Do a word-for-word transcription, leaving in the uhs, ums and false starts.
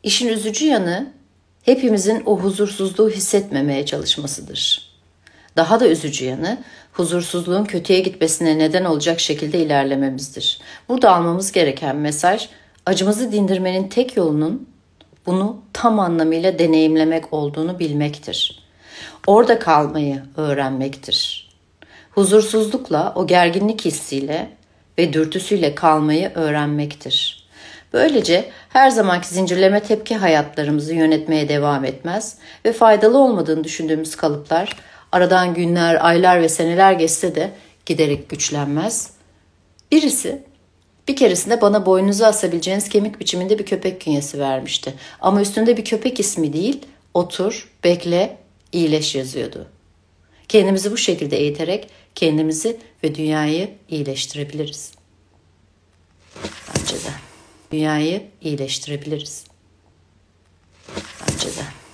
İşin üzücü yanı hepimizin o huzursuzluğu hissetmemeye çalışmasıdır. Daha da üzücü yanı huzursuzluğun kötüye gitmesine neden olacak şekilde ilerlememizdir. Burada almamız gereken mesaj, acımızı dindirmenin tek yolunun bunu tam anlamıyla deneyimlemek olduğunu bilmektir. Orada kalmayı öğrenmektir. Huzursuzlukla, o gerginlik hissiyle ve dürtüsüyle kalmayı öğrenmektir. Böylece her zamanki zincirleme tepki hayatlarımızı yönetmeye devam etmez ve faydalı olmadığını düşündüğümüz kalıplar aradan günler, aylar ve seneler geçse de giderek güçlenmez. Birisi bir keresinde bana boynunuza asabileceğiniz kemik biçiminde bir köpek künyesi vermişti. Ama üstünde bir köpek ismi değil, otur, bekle, iyileş yazıyordu. Kendimizi bu şekilde eğiterek kendimizi ve dünyayı iyileştirebiliriz. Bence de. Dünyayı iyileştirebiliriz. Bence de.